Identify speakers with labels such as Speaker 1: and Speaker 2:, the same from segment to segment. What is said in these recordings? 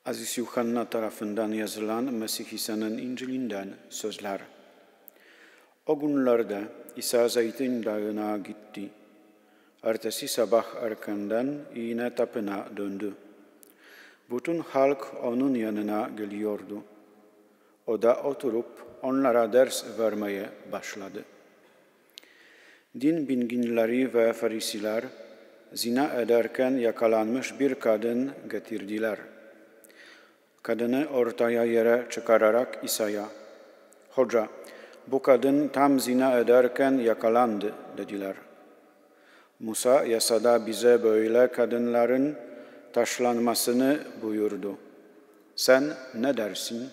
Speaker 1: Aziz Yuhanna tarafından yazılan Mesih İsa'nın İncil'inden sözler. O günlerde İsa Zeytin Dağı'na gitti. Ertesi sabah erkenden yine tapınağa döndü. Bütün halk onun yanına geliyordu. O da oturup onlara ders vermeye başladı. Din bilginleri ve Farisiler zina ederken yakalanmış bir kadın getirdiler. Kadını ortaya yere çıkararak İsa'ya, "Hoca, bu kadın tam zina ederken yakalandı," dediler. Musa yasada bize böyle kadınların taşlanmasını buyurdu. Sen ne dersin?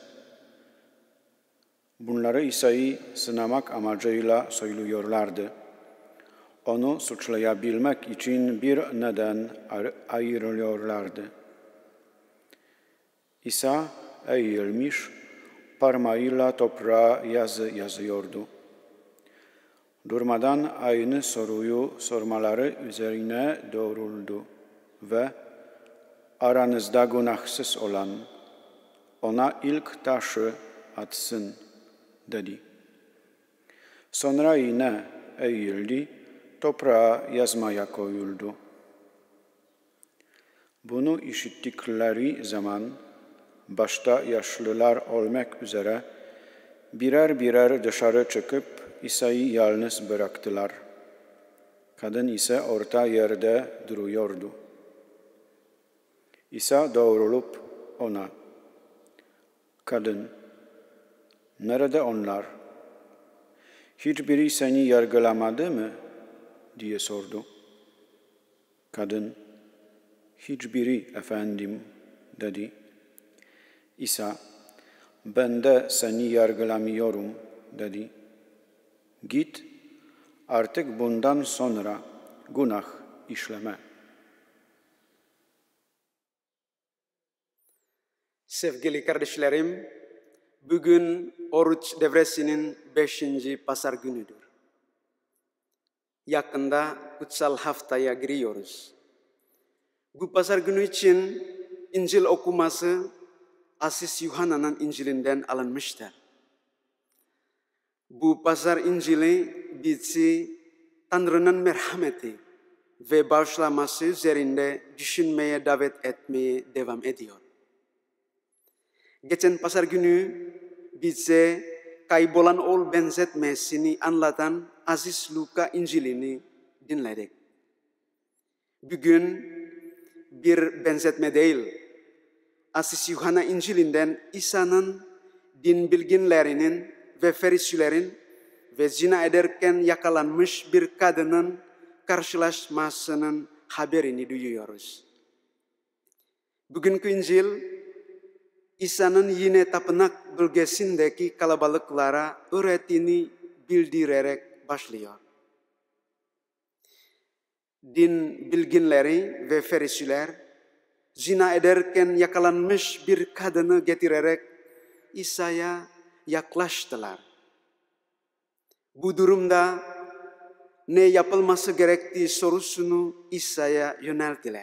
Speaker 1: Bunları İsa'yı sınamak amacıyla söylüyorlardı. Onu suçlayabilmek için bir neden ayırıyorlardı. İsa eğilmiş, parmağıyla toprağa yazı yazıyordu. Durmadan aynı soruyu sormaları üzerine doğruldu ve "Aranızda günahsız olan ona ilk taşı atsın," dedi. Sonra yine eğildi, toprağa yazmaya koyuldu. Bunu işittikleri zaman başta yaşlılar olmak üzere birer birer dışarı çıkıp İsa'yı yalnız bıraktılar. Kadın ise orta yerde duruyordu. İsa doğrulup ona, "Kadın, nerede onlar? Hiçbiri seni yargılamadı mı?" diye sordu. Kadın, "Hiçbiri efendim," dedi. İsa, "Ben de seni yargılamıyorum," dedi. "Git, artık bundan sonra günah işleme."
Speaker 2: Sevgili kardeşlerim, bugün oruç devresinin 5. pazar günüdür. Yakında kutsal haftaya giriyoruz. Bu pazar günü için İncil okuması Aziz Yuhanna'nın İncil'inden alınmıştır. Bu pazar İncil'i bizi Tanrı'nın merhameti ve bağışlaması üzerinde düşünmeye davet etmeye devam ediyor. Geçen pazar günü bize kaybolan oğul benzetmesini anlatan Aziz Luka İncil'ini dinledik. Bugün bir benzetme değil, Aziz Yuhanna İncil'inden İsa'nın din bilginlerinin ve Farisilerin ve zina ederken yakalanmış bir kadının karşılaşmasının haberini duyuyoruz. Bugünkü İncil, İsa'nın yine tapınak bölgesindeki kalabalıklara öğretini bildirerek başlıyor. Din bilginleri ve Farisiler zina ederken yakalanmış bir kadını getirerek İsa'ya yaklaştılar. Bu durumda ne yapılması gerektiği sorusunu İsa'ya yönelttiler.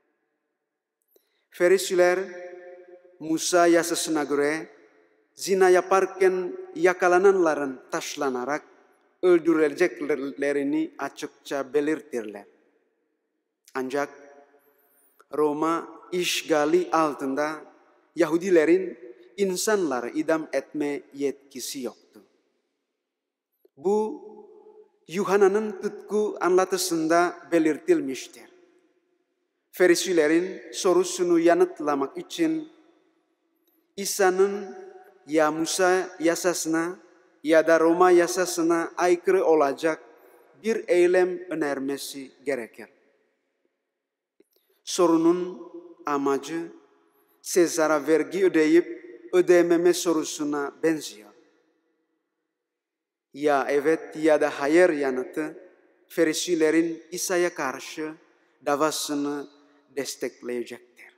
Speaker 2: Farisiler Musa yasasına göre zina yaparken yakalananların taşlanarak öldürüleceklerini açıkça belirtirler. Ancak Roma işgali altında Yahudilerin insanları idam etme yetkisi yoktu. Bu Yuhanna'nın tutku anlatısında belirtilmiştir. Farisilerin sorusunu yanıtlamak için İsa'nın ya Musa yasasına ya da Roma yasasına aykırı olacak bir eylem önermesi gerekir. Sorunun amacı Sezar'a vergi ödeyip ödememe sorusuna benziyor. Ya evet ya da hayır yanıtı Farisilerin İsa'ya karşı davasını destekleyecektir.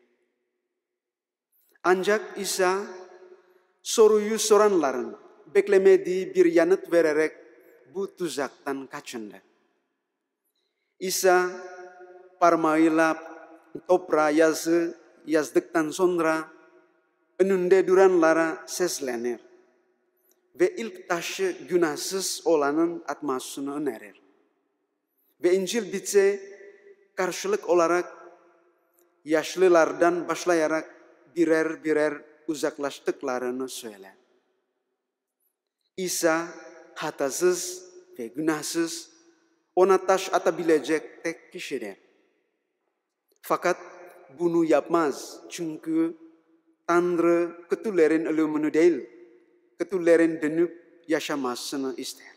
Speaker 2: Ancak İsa soruyu soranların beklemediği bir yanıt vererek bu tuzaktan kaçındı. İsa parmağıyla toprağa yazdıktan sonra önünde duranlara seslenir ve ilk taşı günahsız olanın atmasını önerir. Ve İncil bize karşılık olarak yaşlılardan başlayarak birer birer uzaklaştıklarını söyler. İsa hatasız ve günahsız, ona taş atabilecek tek kişidir. Fakat bunu yapmaz çünkü Tanrı kötülerin ölümünü değil, kötülerin dönüp yaşamasını ister.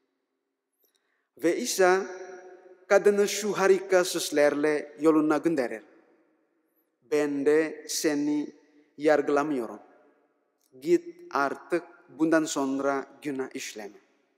Speaker 2: Ve İsa kadını şu harika sözlerle yoluna gönderir. Ben de seni yargılamıyorum. Git artık bundan sonra günah işleme.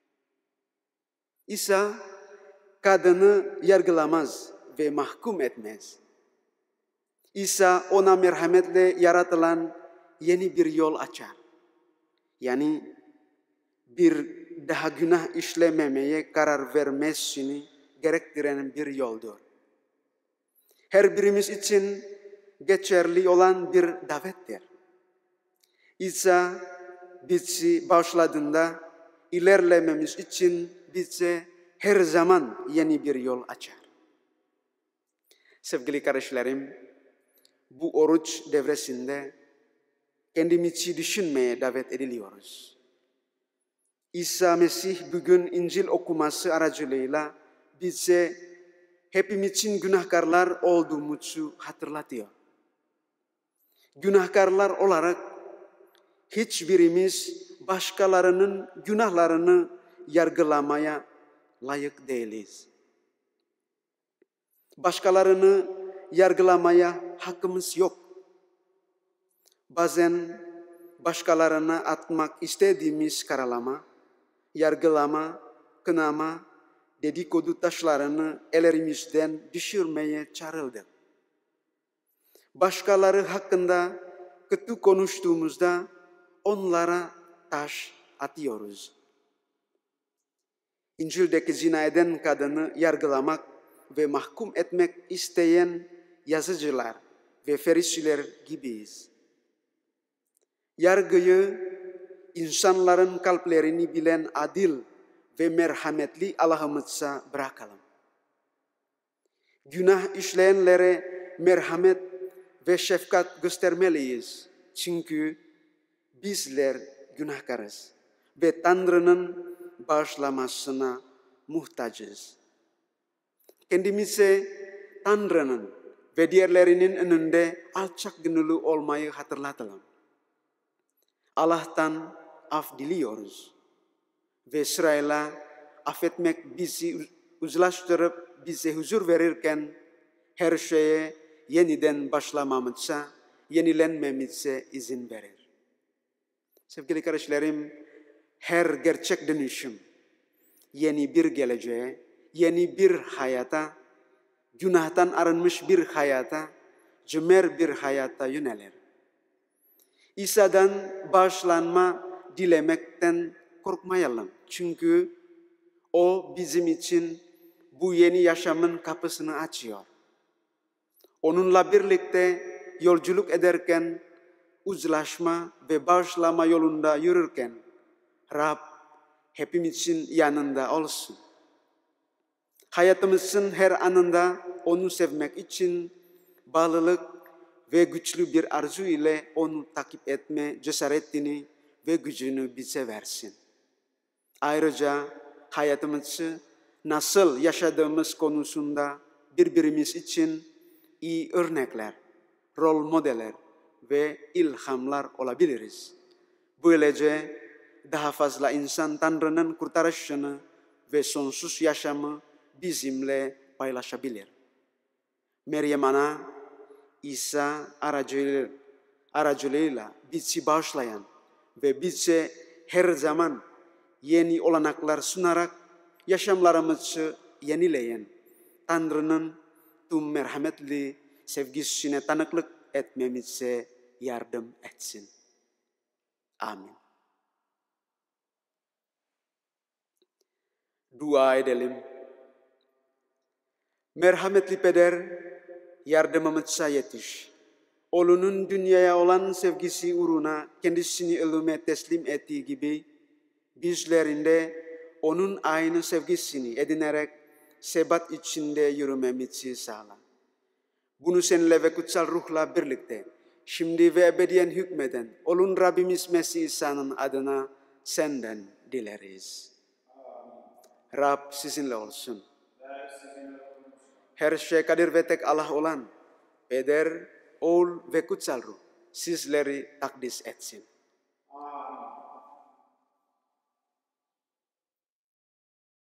Speaker 2: İsa kadını yargılamaz ve mahkum etmez. İsa ona merhametle yaratılan yeni bir yol açar. Yani bir daha günah işlememeye karar vermesini gerektiren bir yoldur. Her birimiz için geçerli olan bir davettir. İsa bizi bağışladığında ilerlememiz için bize her zaman yeni bir yol açar. Sevgili kardeşlerim, bu oruç devresinde kendimizi düşünmeye davet ediliyoruz. İsa Mesih bugün İncil okuması aracılığıyla bize hepimizin günahkarlar olduğumuzu hatırlatıyor. Günahkarlar olarak hiçbirimiz başkalarının günahlarını yargılamaya layık değiliz. Başkalarını yargılamaya hakkımız yok. Bazen başkalarına atmak istediğimiz karalama, yargılama, kınama, dedikodu taşlarını ellerimizden düşürmeye çağrıldık. Başkaları hakkında kötü konuştuğumuzda onlara taş atıyoruz. İncil'deki zina eden kadını yargılamak ve mahkum etmek isteyen yazıcılar ve ferisiler gibiyiz. Yargıyı insanların kalplerini bilen adil ve merhametli Allah'ımıza bırakalım. Günah işleyenlere merhamet ve şefkat göstermeliyiz. Çünkü bizler günahkarız ve Tanrı'nın bağışlamasına muhtacız. Kendimize Tanrı'nın ve diğerlerinin önünde alçak gönüllü olmayı hatırlatalım. Allah'tan af diliyoruz ve sırayla affetmek bizi uzlaştırıp bize huzur verirken her şeye yeniden başlamamıza, yenilenmemize izin verir. Sevgili kardeşlerim, her gerçek dönüşüm, yeni bir geleceğe, yeni bir hayata, günahtan arınmış bir hayata, cömert bir hayata yönelir. İsa'dan bağışlanma dilemekten korkmayalım. Çünkü o bizim için bu yeni yaşamın kapısını açıyor. Onunla birlikte yolculuk ederken, uzlaşma ve bağışlama yolunda yürürken, Rab hepimizin yanında olsun. Hayatımızın her anında onu sevmek için bağlılık ve güçlü bir arzu ile onu takip etme cesaretini ve gücünü bize versin. Ayrıca hayatımızı nasıl yaşadığımız konusunda birbirimiz için iyi örnekler, rol modeller ve ilhamlar olabiliriz. Böylece daha fazla insan Tanrı'nın kurtarışını ve sonsuz yaşamı bizimle paylaşabilir. Meryem Ana, İsa aracılığıyla bizi bağışlayan ve bize her zaman yeni olanaklar sunarak yaşamlarımızı yenileyen Tanrı'nın tüm merhametli sevgisine tanıklık etmemize yardım etsin. Amin. Dua edelim. Merhametli Peder, yardımımıza yetiş. Olunun dünyaya olan sevgisi uğruna kendisini ölüme teslim ettiği gibi bizlerinde onun aynı sevgisini edinerek sebat içinde yürümemizi sağla. Bunu seninle ve kutsal ruhla birlikte şimdi ve ebediyen hükmeden olun Rabbimiz Mesih İsa'nın adına senden dileriz. Rab sizinle olsun. Her şey kadir ve tek Allah olan Peder, Oğul ve Kutsal Ruh sizleri takdis etsin.